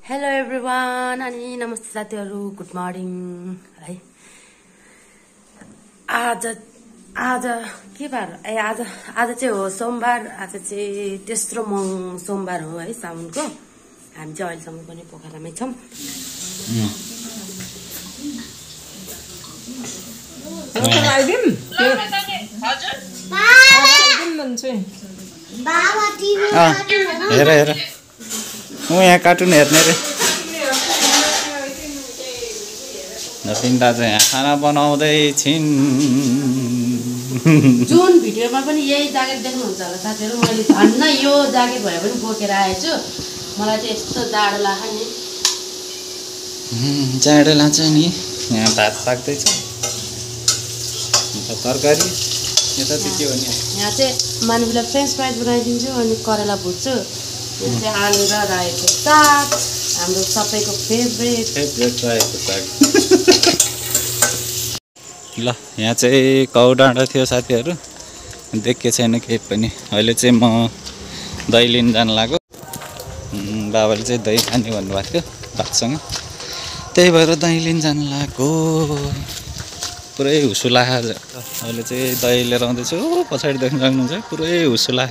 Hello everyone अनि नमस्ते साथीहरु गुड मर्निङ है आज के बार आज चाहिँ हो सोमबार आज चाहिँ तेस्रो सोमबार हो है साउनको हामी चाहिँ अहिलेसम्म पनि पोखरामै छौं हेर म यहाँ कार्टुन हेर्ने रे नपिन्दा चाहिँ यहाँ खाना बनाउँदै छिन् जुन भिडियोमा पनि यही ज्याकेट देख्नुहुन्छ होला साथीहरु मैले धन्न यो ज्याकेट भए पनि बोकेर आएछु मलाई चाहिँ यस्तो जाडो लाग्छ नि जाडो लाग्छ नि यहाँ भात पाक्दै छ तरकारी यता चाहिँ के हो नि यहाँ चाहिँ मानिसलाई फ्रेन्च फ्राइज बनाइदिन्छु अनि करेला भुट्छु यो चाहिँ आलु र रायोको साग हाम्रो सबैको फेभरेट रायोको साग ल यहाँ चाहिँ काउ डाँडा थियो साथीहरु देखे छैन केही पनि अहिले चाहिँ म दही लिन जान लाग्यो बाबाले चाहिँ दही खाने भन्नुभएको थियो भातसँग त्यही भएर दही लिन जान लाग्यो पुरै हुसुला अहिले चाहिँ दही लिएर आउँदैछु पछाडि देख्न सक्नुहुन्छ पुरै हुसुला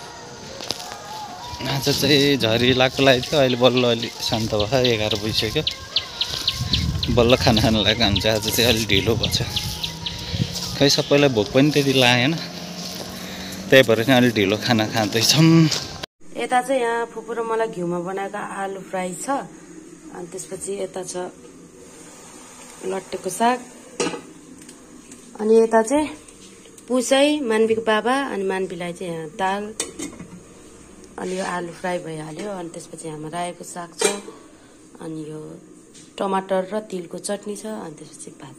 आज चाहिँ झरी लाग्को लागि थियो अहिले बल्ल अलि शान्त भयो 11 बजिसक्यो बल्ल खाना खान लाग्यो हामी चाहिँ आज चाहिँ अलि ढिलो भएछ खै सबैलाई भोक पनि त्यति लागेन त्यही भएर चाहिँ अलि ढिलो खाना खाँदैछौँ यता चाहिँ यहाँ फुपू र मलाई घिउमा बनाएको आलु फ्राई छ अनि त्यसपछि यता छ लट्टेको साग अनि यता चाहिँ पुसै मानवीको बाबा अनि मानवीलाई चाहिँ यहाँ दाल अनि यो आलु फ्राई भइहाल्यो अनि त्यसपछि हाम्रो रायोको साग छ अनि यो टमाटर र तिलको चटनी छ अनि त्यसपछि भात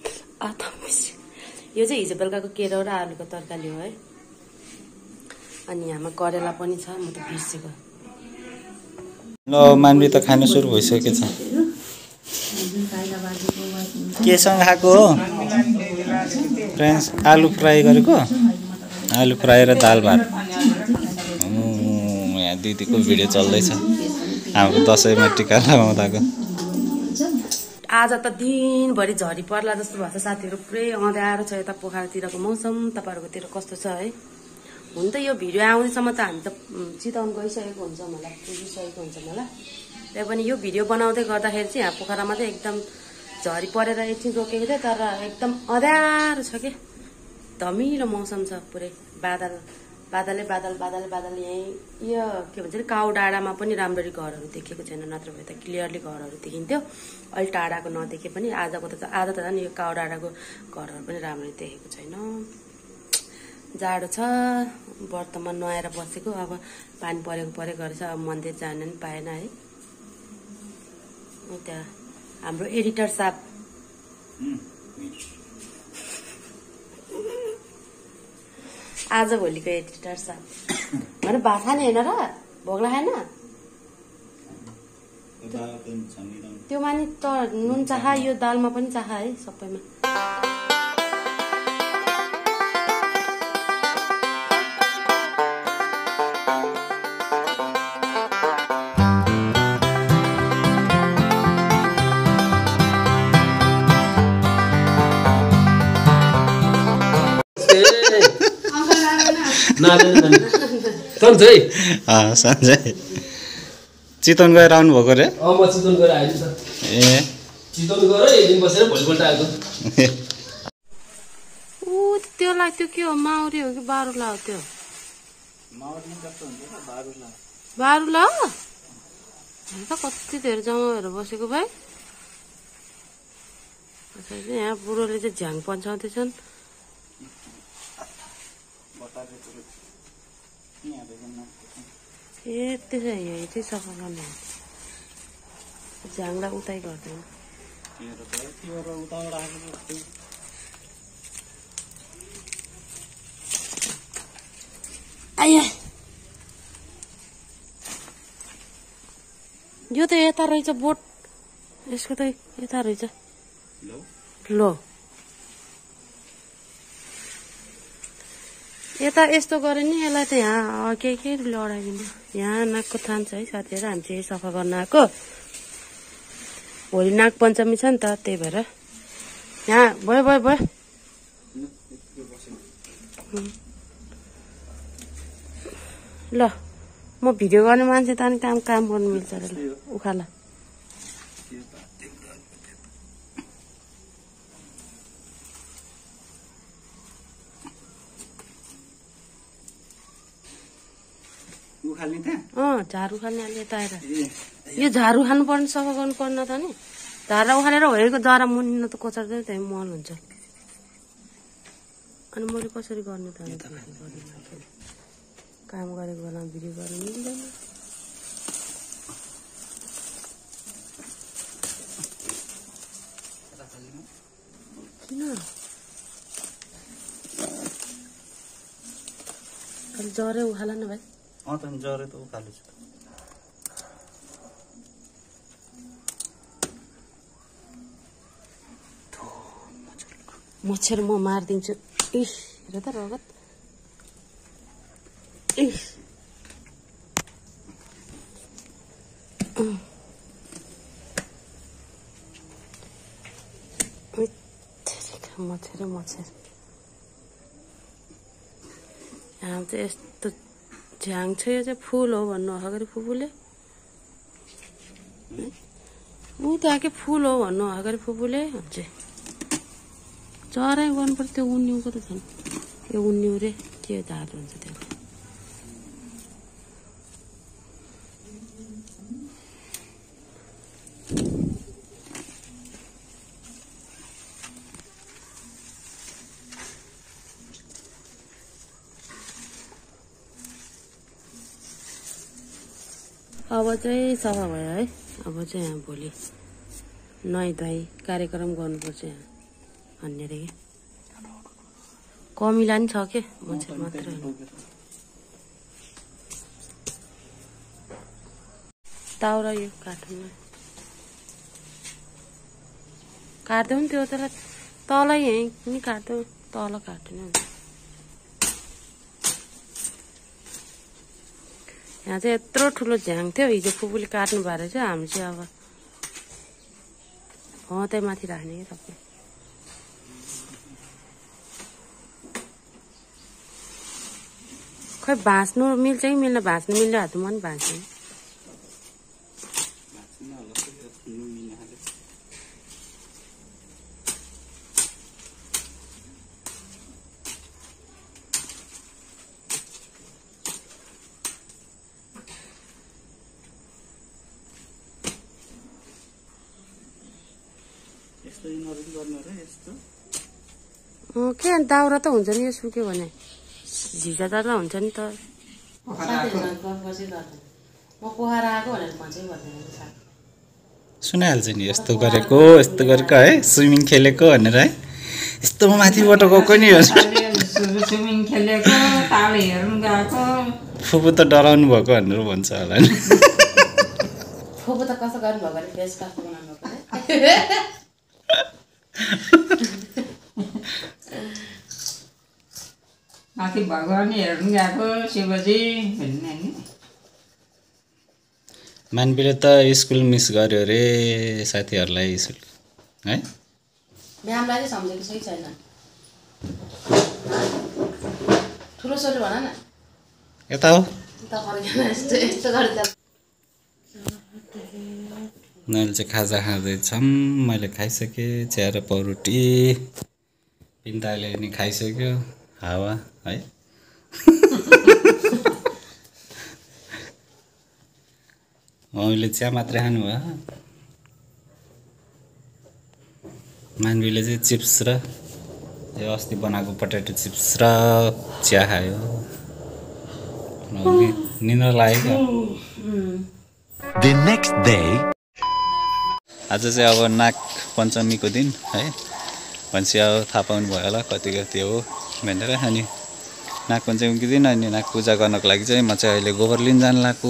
यो चाहिँ हिजो बेलुकाको केरा र आलुको तरकारी हो है अनि यहाँ करेला पनि छ म त बिर्सेको ल मानवी त खानु सुरु भइसकेछ केसँग खाएको हो फ्रेन्ड्स आलु फ्राई गरेको आलु फ्राई र दाल भात यहाँ दिदीको भिडियो चल्दैछ हाम्रो दसैँमा टिका लगाउँदाको आज त दिनभरि झरी पर्ला जस्तो भएको छ साथीहरु पुरै अँध्यारो छ यता पोखरातिरको मौसम तपाईहरुकोतिर कस्तो छ है हुन त यो भिडियो आउनेसम्म त हामी त चितवन गइसकेको हुन्छ मलाई पुगिसकेको हुन्छ मलाई त्यही पनि यो भिडियो बनाउँदै गर्दाखेरि चाहिँ यहाँ पोखरामा चाहिँ एकदम झरी परेर एकछिन रोकेको थियो तर एकदम अँध्यारो छ के धमिलो मौसम छ पुरै बादलै बादल यही यो के भन्छ काउ डाँडामा पनि राम्ररी घरहरू देखेको छैन नत्र भए त क्लियरली घरहरू देखिन्थ्यो अलि टाढाको नदेखे पनि आज त झन् यो काउ डाँडाको घरहरू पनि राम्ररी देखेको छैन जाडो छ व्रतमा नुहाएर बसेको अब पानी परेको गरेछ अब मन्दिर जान नि पाएन है त्यहाँ हाम्रो एडिटर साहब आज भोलिको एडिटर साहब भने भात खाने होइन र भोक लागेन त्यो मानि त नुन चाह यो दालमा पनि चाह है सबैमा सञ्जय चितवन गएर आउनु भएको रे म चितवन गएर आएछु त ए चितवन गएर एक दिन बसेर भोलिपल्ट आएको त्योलाई त्यो के हो माउरी हो कि बारुला हो त्यो बारुला हो त कति धेरै जमाएर बसेको भाइ यहाँ बुढोले चाहिँ झ्याङ पन्छाउँदैछन् ए त्यसो यही चाहिँ सफा गर्नु झ्याङलाई उतै गर्दैन यो त यता रहेछ बोट यसको त यता रहेछ लो यता यस्तो गरे नि यसलाई त यहाँ के लडाइदिनु यहाँ नाकको थान छ है साथीहरु हामी चाहिँ सफा गर्न आएको भोलि नाग पञ्चमी छ नि त त्यही भएर यहाँ भयो भयो भयो ल म भिडियो गर्ने मान्छे त अनि काम गर्नु मिल्छ उखाला झारू खाल्ने अहिले त आएर यो झारू खानु पर्ने सफा गर्नु पर्ने त नि झारा उखालेर भएको जरा मुनिन त कोचार्दै त्यही मल हुन्छ अनि मैले कसरी गर्ने त काम गरेको बेला भिडियो गर्नु मिल्दैन किन अलि जरै उखाला न भाइ त जरे त उखाल्छु मच्छर म मारिदिन्छु इस हेर त रगत इस मच्छर यहाँ चाहिँ यस्तो झ्याङ छ यो चाहिँ फुल हो भन्नु अगाडि फुपूले उ त आके फुल हो भन्नु अगाडि फुपूले हुन्छ चराइ गर्नु पर्छ त्यो उन्युको त छैन यो उन्यु रे के झार हुन्छ त्यो अब चाहिँ सफा भयो है अब चाहिँ यहाँ भोलि नुहाइ धुवाइ कार्यक्रम गर्नुपर्छ यहाँ भन्ने रे कमिला नि छ के मच्छर मात्र दाउरा यो काट्नुमा काट्दै नि त्यो त्यसलाई तलै यहीँ नि काट्दै तल काट्ने यहाँ चाहिँ यत्रो ठुलो झ्याङ थियो हिजो फुपूले काट्नु भएर चाहिँ हामी चाहिँ अब त्यही माथि राख्ने कि सबै खै भाँच्नु मिल्छ कि मिल्न भाँच्नु मिल्ने हातमा पनि भाँच्ने के दाउरा त हुन्छ नि यो सुक्यो भने झिजा त हुन्छ नि त सुनाइहाल्छ नि यस्तो गरेको है स्विमिङ खेलेको भनेर है यस्तो माथिबाट गएको नि स्विमिङ खेलेको ताल हेर्नु गएको फुपू त डराउनु भएको भनेर भन्छ होला नि फुपू त कस्तो गर्नु भएको नि फेस कस्तो बनाउनु भएको माथि भगवान हेर्नु गएको शिवजी भन्ने नि मानवीले त स्कुल मिस गर्यो अरे साथीहरूलाई स्कुल है म्यामलाई चाहिँ सम्झेको सही छैन ठुलो सोले भन न यता हो मैले चाहिँ खाजा खाँदैछौँ मैले खाइसकेँ चिया र पाउरोटी पिन्ताले नि खाइसक्यो हावा है मैले चिया मात्रै खानु भयो मानवीले चाहिँ चिप्स र यो अस्ति बनाएको पटेटो चिप्स र चिया खायो निन्द्रा लाग्यो आज चाहिँ अब नाग पञ्चमीको दिन है भनेपछि अब थाहा पाउनु भयो होला कति कति हो भनेर अनि नाग पञ्चमीको दिन अनि नाग पूजा गर्नको लागि चाहिँ म चाहिँ अहिले गोबर लिन जान लाग्यो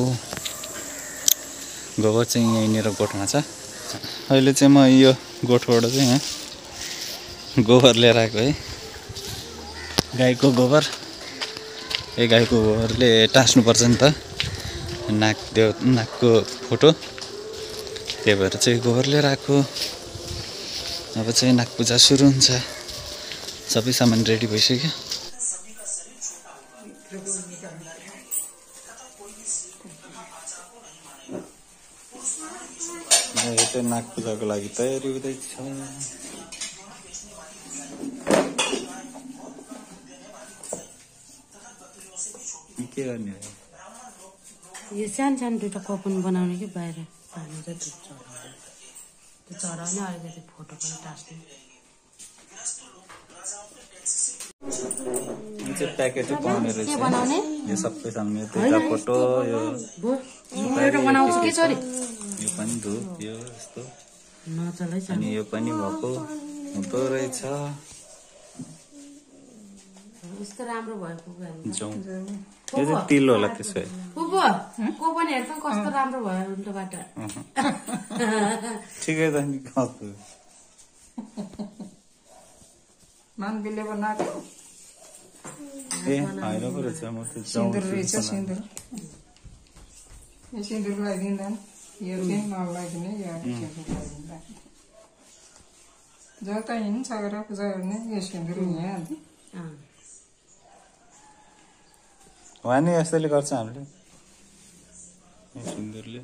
गोबर चाहिँ यहीँनिर गोठमा छ अहिले चाहिँ म यो गोठबाट चाहिँ यहाँ गोबर लिएर आएको है गाईको गोबर यही गाईको गोबरले टाँस्नुपर्छ नि त नागको फोटो त्यही भएर चाहिँ गोबर लिएर आएको। अब चाहिँ नाग पूजा सुरु हुन्छ। सबै सामान रेडी भइसक्यो। यो चाहिँ नाग पूजाको लागि तयारी हुँदैछ। के गर्ने हो यो सानो सानो दुईटा कपन बनाउने कि बाहिर पानी र दुध चढाउने। त्यो चढाउने अलिकति फोटो पनि टाँस्ने। यो चाहिँ प्याकेटै पाउने रहेछ। के बनाउने? यो सबै सामान यो दुईटा फोटो यो एउटा बनाउँछु के छोरी? यो पनि धुप यो यस्तो नचलै छ। अनि यो पनि भएको हुँदो रहेछ। यस्तो राम्रो भएको जाउँ। यो चाहिँ तिल होला त्यसो भए। पुपु को पनि हेर्छ कस्तो राम्रो भयो उल्टो बाटो। ठिकै त नि कस्तो मानवीले बनाएको ए होइन पो रहेछ। म त सिन्दुर रहेछ। सिन्दुर यो सिन्दुर लगाइदिँदा यो चाहिँ नलागिदिने यो सिन्दुर लगाइदिँदा जता हिँड्छ गएर पूजा गर्ने यो सिन्दुर यहाँ वहाँ नि यस्तैले गर्छ हामीले सिन्दुरले।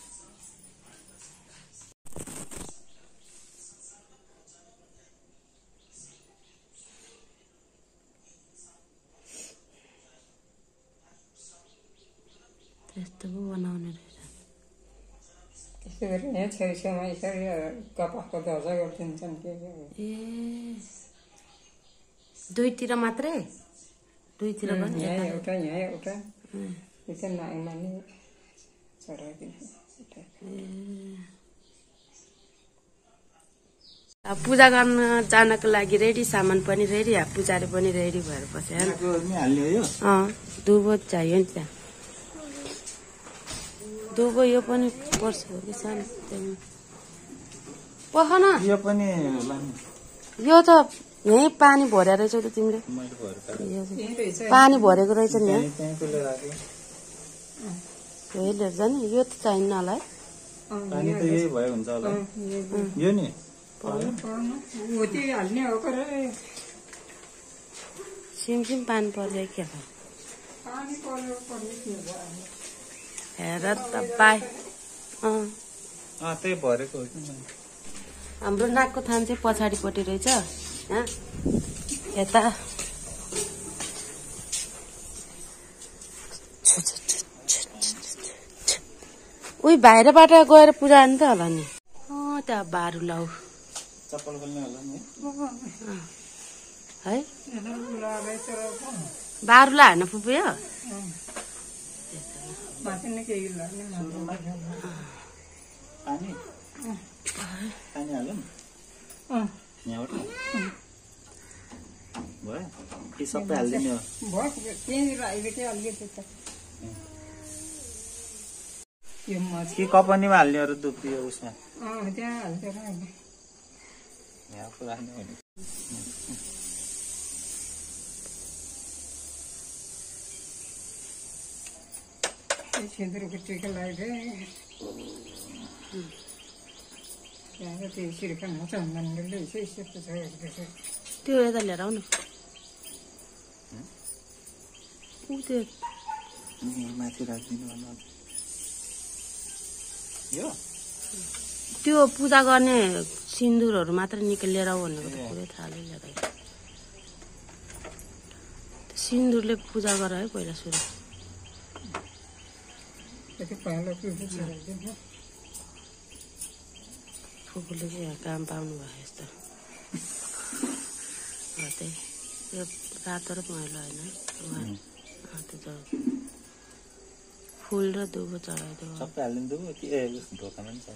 त्यस्तो पो बनाउने रहेछ। त्यस्तो गरी यहाँ छेउछेउमा यसरी कपासको ध्वजा गरिदिन्छन् के ए दुईतिर मात्रै? दुईतिर पनि यहाँ एउटा यहाँ एउटा यो चाहिँ नागमा नि चढाइदिन्छ। पूजा गर्न जानको लागि रेडी, सामान पनि रेडी, पूजारी पनि रेडी भएर बस्यो। दुबो चाहियो नि त्यहाँ। दुबो यो पनि पर्छ कि सानो पख न। यो पनि यो त यहीँ पानी भरे रहेछौ त तिमीले। पानी भरेको रहेछ नि यहाँ। लिएर जाने यो त चाहिन्न होला है। पानी त यही भयो हुन्छ होला। यो नि सिमसिम पानी पर्छ के हेर त पाए। त्यही भरेको हाम्रो नागको थान चाहिँ पछाडिपट्टि रहेछ। यता उही बाहिरबाट गएर पूजा हाल्नु त होला नि। त्यहाँ बारु लाउ चप्पल बोल्ने होला नि है। बारुला हार्न पुग्यो। पानी पानी हाल्यो यहाँबाट भयो कि सबै हालिदिने हो? कि कपनीमा हाल्ने अरू दुध यो उसमा त्यहाँ हाल्छ यहाँ पो राख्ने हो नि। सिन्दुरको टिका लगाइदिए त्यहाँ त्यो सिर्कामा चन्दनले यस्तो छ। त्यो यता लिएर आउनु। माथि राखिदिनु यो त्यो पूजा गर्ने सिन्दुरहरू मात्र निकालेर आऊ भनेको त पुरै थाले लिएर आयो। सिन्दुरले पूजा गर है पहिला सुरु। फुपूले चाहिँ यहाँ काम पाउनु भयो यस्तो। त्यही यो रातो र पहेँलो होइन त्यो फुल र दुबो चढाइदियो। सबै हालिदिनु दुबो कि ढोकामा पनि छ।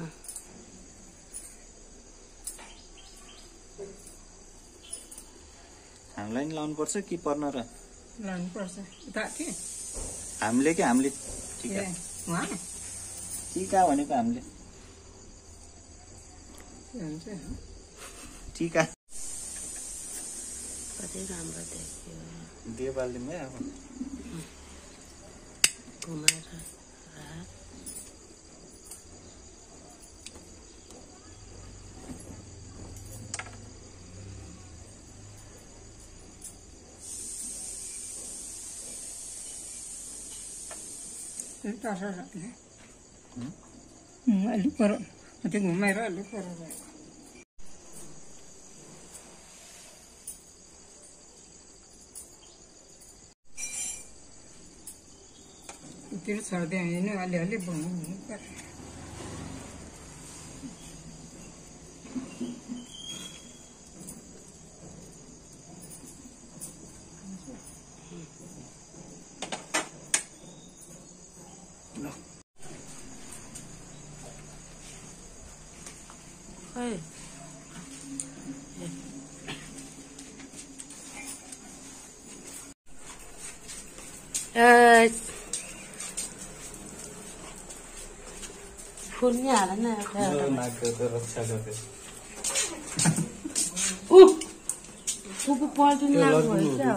हामीलाई नि लाउनु पर्छ कि पर्न र लानु पर्छ हामीले कि हामीले टिका भनेको हामीले टिका कति राम्रो देखियो। देवालीमै अब घुमाएर अलिक टाढा अलिक पर त्यो घुमाएर अलिक पर त्यो छर्दै होइन अलिअलि भन्नु पर्छ फुल नहीं आ रहा ना रक्षा गर्दै पल्टिन लाग्नु भयो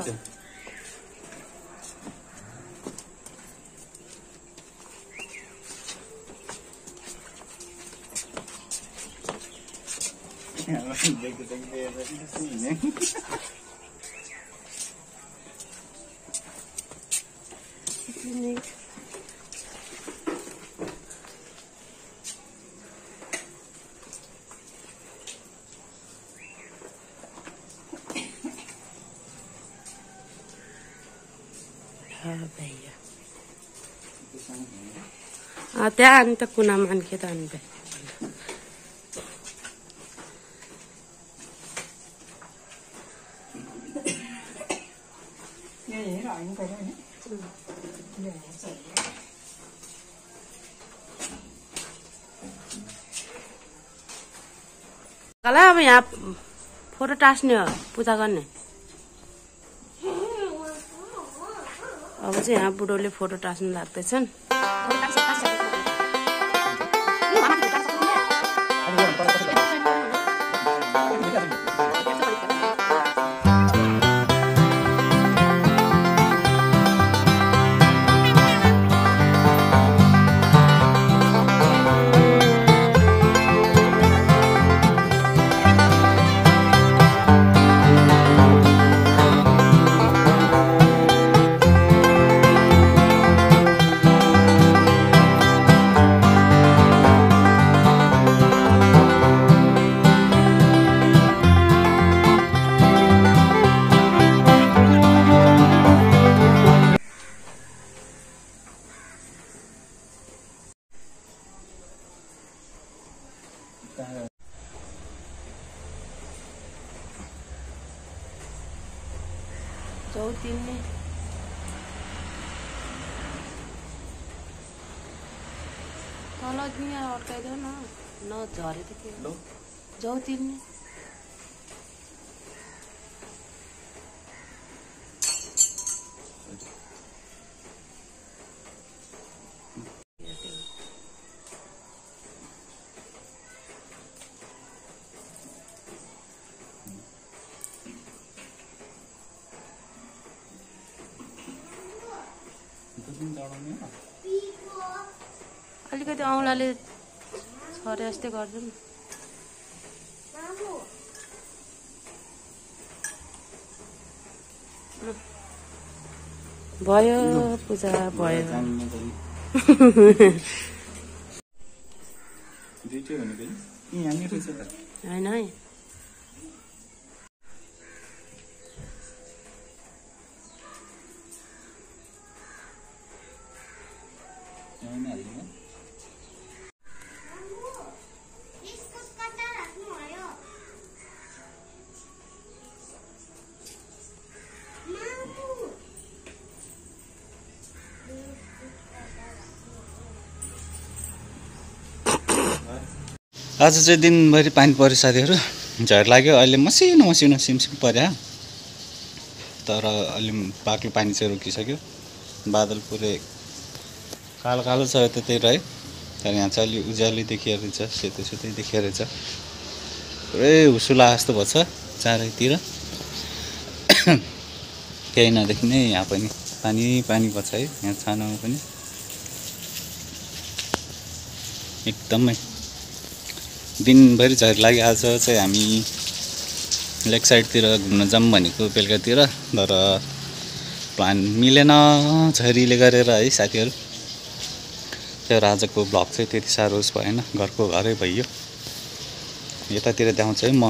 त्यहाँ अनि त कुनामा अन्खे त अनि कला अब यहाँ फोटो टास्ने हो पूजा गर्ने अब चाहिँ यहाँ बुढोले फोटो टास्नु लाग्दैछन् चौतिन्ने तल दिया अड्काइदेऊ न झरे त के चौतिन्ने अलिकति औँलाले छरे जस्तै गर्दैन भयो पूजा भयो होइन है आज चाहिँ दिनभरि पानी पर्यो साथीहरू झरी लाग्यो अहिले मसिनो मसिनो सिमसिम पर्यो तर अलि बाक्लो पानी चाहिँ रोकिसक्यो बादल पुरै कालो कालो छ यता त्यही रह्यो तर यहाँ चाहिँ अलि उज्यालो देखिएको रहेछ सेतो सेतै देखिएको रहेछ पुरै हुसुला जस्तो भएको छ चारैतिर केही नदेखिने यहाँ पनि पानी पानी भएको छ है यहाँ छानामा पनि एकदमै दिनभरि झरी लाग्यो आज चाहिँ हामी लेक साइडतिर घुम्न जाऊँ भनेको बेलुकातिर तर प्लान मिलेन झरीले गरेर है साथीहरू त्यो आजको भ्लग चाहिँ त्यति साह्रो उस भएन, घरको घरै भइयो। यतातिर देखाउँछु है म।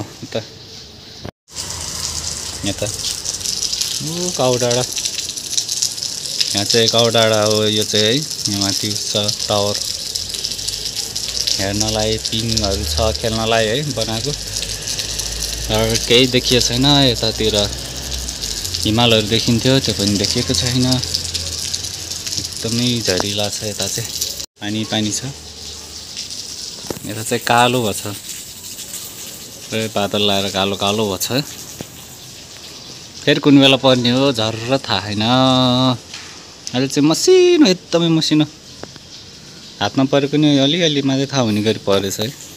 यता काउ डाँडा, यहाँ चाहिँ काउ डाँडा हो यो चाहिँ है। यहाँ माथि छ टावर, हेर्नलाई पिङहरू छ खेल्नलाई है बनाएको। र केही देखिएको छैन यतातिर, हिमालहरू देखिन्थ्यो त्यो पनि देखिएको छैन। एकदमै झरिला छ यता चाहिँ, पानी पानी छ। यता चाहिँ कालो भएको छ, पुरै बादल लाएर कालो कालो भएको छ। फेरि कुन बेला पर्ने हो झर्र थाहा छैन। अहिले चाहिँ मसिनो, एकदमै मसिनो, हातमा परेको नि अलिअलि मात्रै थाहा हुने गरी परेछ है।